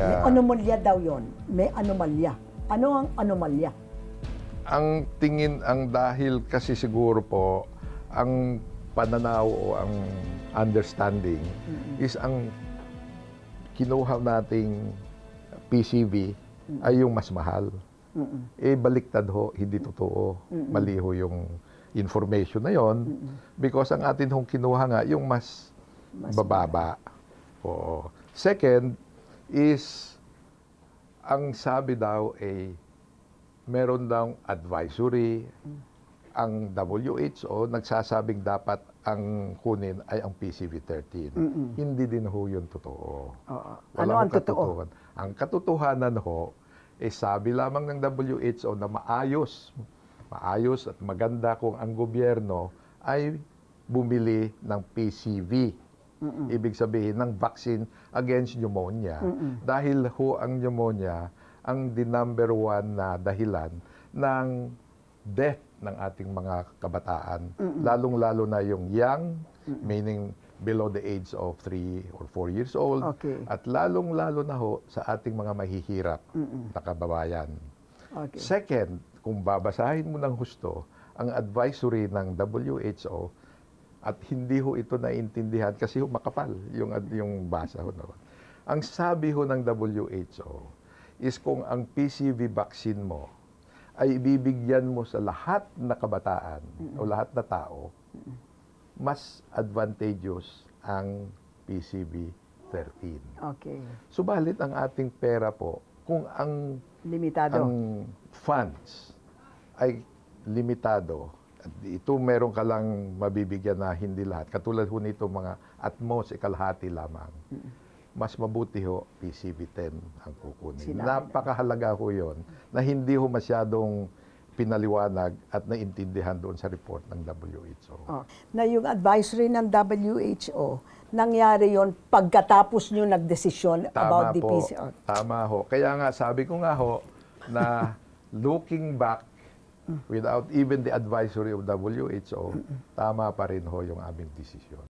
May anomalya daw yon. May anomalya. Ano ang anomalya? Ang tingin, ang dahil kasi siguro po, ang pananaw o ang understanding is ang kinuha nating PCV ay yung mas mahal. Eh, baliktad ho, hindi totoo. Mali ho yung information na yon because ang atin hong kinuha nga yung mas bababa. Oo. Second is, ang sabi daw ay meron daw advisory. Ang WHO nagsasabing dapat ang kunin ay ang PCV-13. Hindi din ho yun totoo. Ano ang totoo? Ang katotohanan ho, sabi lamang ng WHO na maayos at maganda kung ang gobyerno ay bumili ng PCV. Ibig sabihin ng vaccine against pneumonia. Dahil ho ang pneumonia ang the number one na dahilan ng death ng ating mga kabataan. Lalong-lalo na yung young, meaning below the age of 3 or 4 years old. At lalong-lalo na ho sa ating mga mahihirap na kababayan. Second, kung babasahin mo ng husto, ang advisory ng WHO, at hindi ho ito naiintindihan kasi ho makapal yung basa ho. No? Ang sabi ho ng WHO is kung ang PCV vaccine mo ay ibibigyan mo sa lahat na kabataan o lahat na tao, mas advantageous ang PCV-13. Subalit ang ating pera po, kung ang limitado, ang funds ay limitado, at ito meron ka lang mabibigyan na hindi lahat. Katulad ho nito mga at most ikalahati lamang. Mas mabuti ho PCV-10 ang kukunin. Napakahalaga ho yun na hindi ho masyadong pinaliwanag at naintindihan doon sa report ng WHO. Na yung advisory ng WHO, nangyari yon pagkatapos nyo nagdesisyon about the PCR. Tama ho. Kaya nga sabi ko nga ho na looking back without even the advisory of WHO, tama pa rin ho yung aming desisyon.